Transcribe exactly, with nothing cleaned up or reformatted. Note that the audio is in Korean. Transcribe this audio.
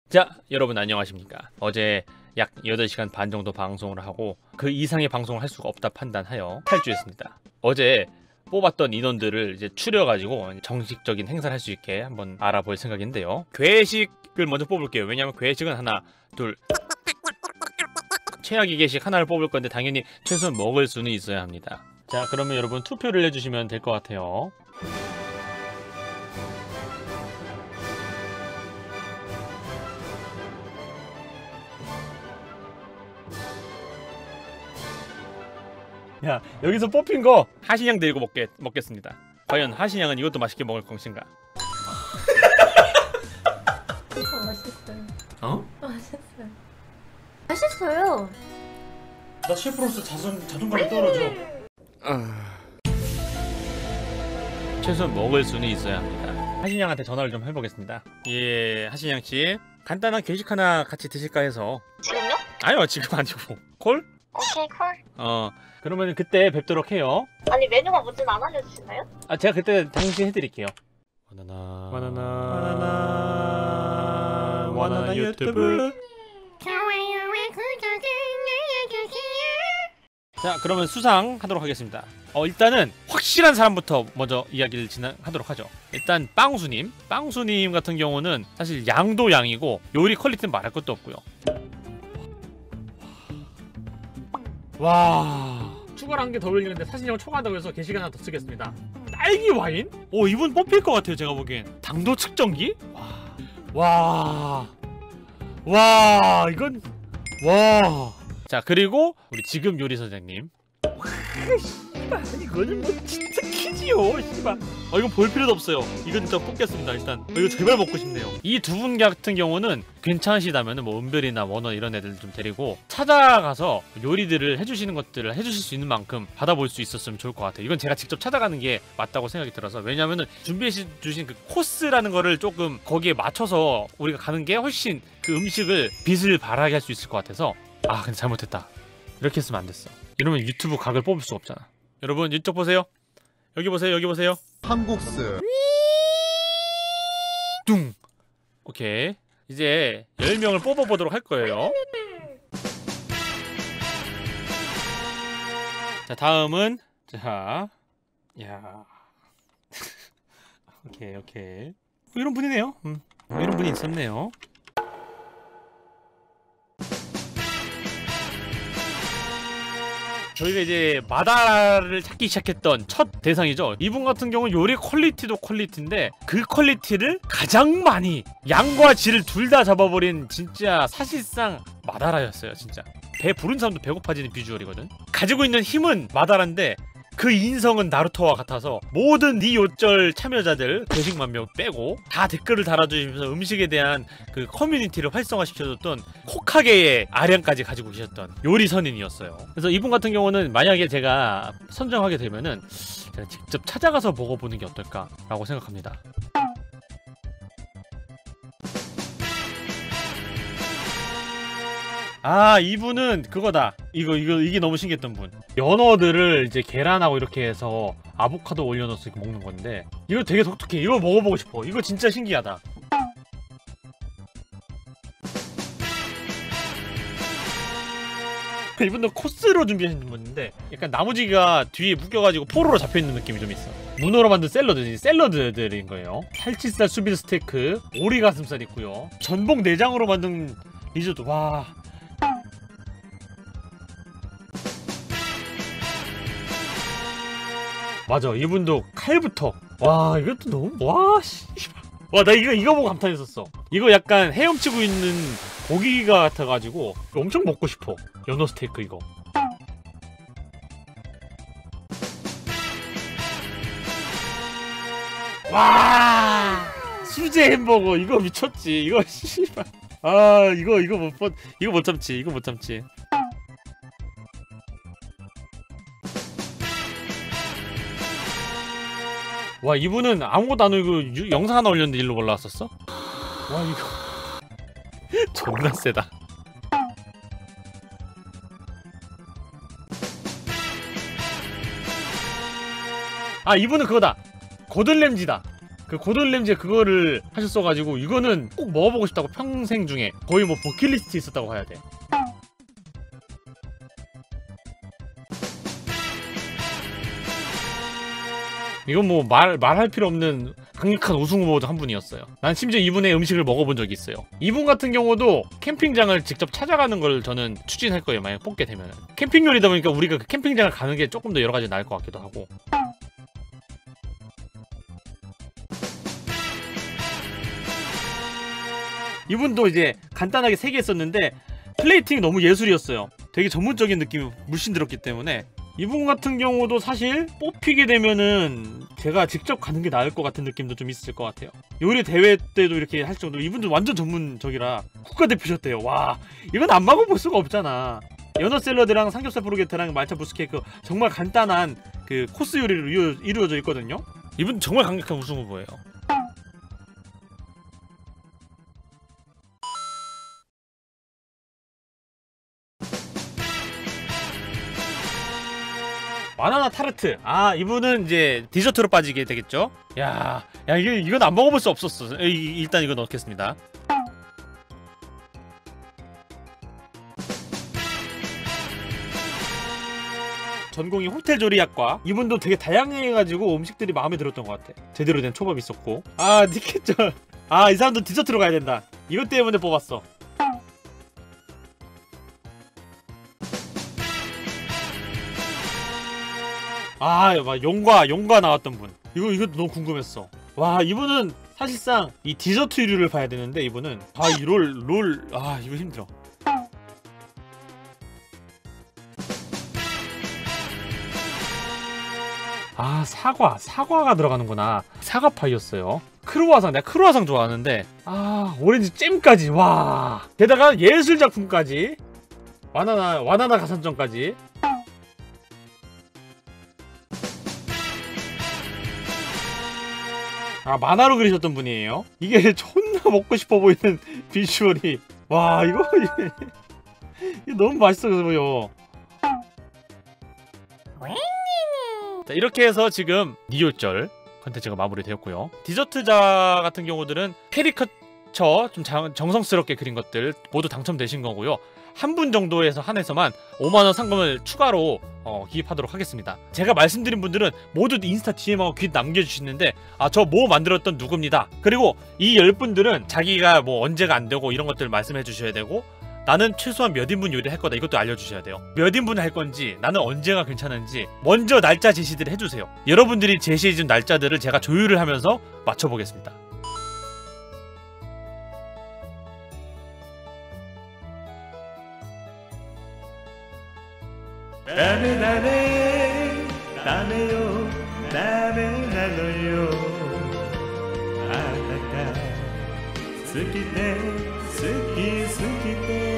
자, 여러분 안녕하십니까. 어제 약 여덟 시간 반 정도 방송을 하고 그 이상의 방송을 할 수가 없다 판단하여 탈주했습니다. 어제 뽑았던 인원들을 이제 추려가지고 정식적인 행사를 할 수 있게 한번 알아볼 생각인데요. 괴식을 먼저 뽑을게요. 왜냐면 괴식은 하나, 둘, 최악의 괴식 하나를 뽑을 건데 당연히 최소한 먹을 수는 있어야 합니다. 자, 그러면 여러분 투표를 해주시면 될 것 같아요. 야, 여기서 뽑힌 거 하신양 들고 먹겠, 먹겠습니다. 과연 하신양은 이것도 맛있게 먹을 것인가? 어, 맛있어요. 어? 맛있어요. 맛있어요. 나 셰프로서 자존, 자존감이 떨어져. 최소한 먹을 수는 있어야 합니다. 하신양한테 전화를 좀 해보겠습니다. 예, 하신양씨 간단한 괴식 하나 같이 드실까 해서. 지금요? 아니요, 지금 아니고. 콜? 오케이 콜. 어, 그러면 그때 뵙도록 해요. 아니 메뉴가 뭔지는 안 알려주시나요? 아, 제가 그때 당시 해드릴게요. 바나나 바나나 바나나 바나나 유튜브. 좋아요와 구독을 눌러주세요. 자, 그러면 수상 하도록 하겠습니다. 어, 일단은 확실한 사람부터 먼저 이야기를 진행하도록 하죠. 일단 빵수님. 빵수님 같은 경우는 사실 양도 양이고 요리 퀄리티는 말할 것도 없고요. 와, 추가로 한 개 더 올리는데 사실 형 초과한다고 해서 게시가 하나 더 쓰겠습니다. 딸기 와인? 오, 이분 뽑힐 것 같아요. 제가 보기엔 당도 측정기? 와, 와, 와, 이건 와. 자, 그리고 우리 지금 요리 선생님. 씨발, 이거는 뭐 진짜 키지요, 씨발. 어, 이건 볼 필요도 없어요. 이건 진짜 뽑겠습니다. 일단 어, 이거 제발 먹고 싶네요. 이 두 분 같은 경우는 괜찮으시다면은 뭐 은별이나 원원 이런 애들 좀 데리고 찾아가서 요리들을 해주시는 것들을 해주실 수 있는 만큼 받아볼 수 있었으면 좋을 것 같아요. 이건 제가 직접 찾아가는 게 맞다고 생각이 들어서. 왜냐면은 준비해 주신 그 코스라는 거를 조금 거기에 맞춰서 우리가 가는 게 훨씬 그 음식을 빛을 발하게 할 수 있을 것 같아서. 아, 근데 잘못했다. 이렇게 했으면 안 됐어. 이러면 유튜브 각을 뽑을 수가 없잖아. 여러분 이쪽 보세요. 여기 보세요. 여기 보세요. 한국스 뚱. 오케이. 이제 열 명을 뽑아보도록 할 거예요. 자, 다음은 자, 야, 오케이 오케이. 뭐 이런 분이네요. 음, 뭐 이런 분이 있었네요. 저희가 이제 마다라를 찾기 시작했던 첫 대상이죠. 이분 같은 경우는 요리 퀄리티도 퀄리티인데 그 퀄리티를 가장 많이 양과 질을 둘 다 잡아버린 진짜 사실상 마다라였어요. 진짜 배 부른 사람도 배고파지는 비주얼이거든. 가지고 있는 힘은 마다라인데 그 인성은 나루토와 같아서 모든 니 요절 참여자들 괴식만 명 빼고 다 댓글을 달아주시면서 음식에 대한 그 커뮤니티를 활성화시켜줬던 코카게의 아량까지 가지고 계셨던 요리선인이었어요. 그래서 이분 같은 경우는 만약에 제가 선정하게 되면은 제가 직접 찾아가서 먹어보는 게 어떨까라고 생각합니다. 아, 이분은 그거다. 이거 이거 이게 너무 신기했던 분. 연어들을 이제 계란하고 이렇게 해서 아보카도 올려넣어서 이렇게 먹는 건데 이거 되게 독특해. 이거 먹어보고 싶어. 이거 진짜 신기하다. 이분도 코스로 준비하신 분인데 약간 나무지가 뒤에 묶여가지고 포로로 잡혀있는 느낌이 좀 있어. 문어로 만든 샐러드, 샐러드들인 거예요. 살치살 수비드 스테이크, 오리 가슴살 있고요. 전복 내장으로 만든 리조또. 와. 맞아, 이분도 칼부터. 와, 이것도 너무 와 씨발. 와, 나 이거 이거 보고 감탄했었어. 이거 약간 헤엄치고 있는 고기가 같아가지고 엄청 먹고 싶어. 연어 스테이크 이거. 와, 수제 햄버거 이거 미쳤지. 이거 씨발. 아, 이거 이거 못 이거 못 참지. 이거 못 참지. 와, 이분은 아무것도 안 올리고 유, 영상 하나 올렸는데 일로 올라왔었어? 와, 이거 존나 세다. 아, 이분은 그거다. 고들램지다. 그 고든 램지 그거를 하셨어가지고 이거는 꼭 먹어보고 싶다고 평생 중에 거의 뭐 버킷리스트에 있었다고 해야 돼. 이건 뭐 말, 말할 필요 없는 강력한 우승 후보 한 분이었어요. 난 심지어 이분의 음식을 먹어본 적이 있어요. 이분 같은 경우도 캠핑장을 직접 찾아가는 걸 저는 추진할 거예요. 만약 뽑게 되면. 캠핑 요리다 보니까 우리가 그 캠핑장을 가는 게 조금 더 여러 가지 나을 것 같기도 하고. 이분도 이제 간단하게 세 개 했었는데 플레이팅이 너무 예술이었어요. 되게 전문적인 느낌이 물씬 들었기 때문에 이분 같은 경우도 사실 뽑히게 되면은 제가 직접 가는 게 나을 것 같은 느낌도 좀 있을 것 같아요. 요리 대회 때도 이렇게 할 정도로 이분도 완전 전문적이라 국가대표셨대요. 와, 이건 안 먹어볼 수가 없잖아. 연어 샐러드랑 삼겹살 브로게트랑 말차 부스케이크 정말 간단한 그 코스 요리로 이루, 이루어져 있거든요. 이분 정말 강력한 우승 후보예요. 바나나 타르트. 아, 이분은 이제 디저트로 빠지게 되겠죠. 야, 야 이거 이건 안 먹어볼 수 없었어. 이, 일단 이거 넣겠습니다. 전공이 호텔 조리학과. 이분도 되게 다양해가지고 음식들이 마음에 들었던 것 같아. 제대로 된 초밥이 있었고. 아, 니켓절. 아, 이 사람도 디저트로 가야 된다. 이것 때문에 뽑았어. 아, 막 용과 용과 나왔던 분. 이거 이것도 너무 궁금했어. 와, 이분은 사실상 이 디저트류를 봐야 되는데 이분은 아, 이 롤 롤 아, 이거 힘들어. 아, 사과 사과가 들어가는구나. 사과파이였어요. 크루아상, 내가 크루아상 좋아하는데 아, 오렌지 잼까지. 와, 게다가 예술 작품까지. 와나나 와나나 가산점까지. 아, 만화로 그리셨던 분이에요. 이게 존나 먹고 싶어 보이는 비주얼이. 와, 이거 이게 너무 맛있어 보여. 자, 이렇게 해서 지금 니올절 컨텐츠가 마무리되었고요. 디저트자 같은 경우들은 캐리커처 좀 장, 정성스럽게 그린 것들 모두 당첨되신 거고요. 한 분 정도에서 한해서만 오만 원 상금을 추가로 어, 기입하도록 하겠습니다. 제가 말씀드린 분들은 모두 인스타 디엠하고 귓 남겨주시는데 아, 저 뭐 만들었던 누굽니다. 그리고 이 열 분들은 자기가 뭐 언제가 안 되고 이런 것들 말씀해 주셔야 되고 나는 최소한 몇 인분 요리를 할 거다 이것도 알려주셔야 돼요. 몇 인분 할 건지 나는 언제가 괜찮은지 먼저 날짜 제시들을 해주세요. 여러분들이 제시해준 날짜들을 제가 조율을 하면서 맞춰보겠습니다. 다음에 다음에 다음에요 다음에 나눠요 아따까 스키테 스키 스키테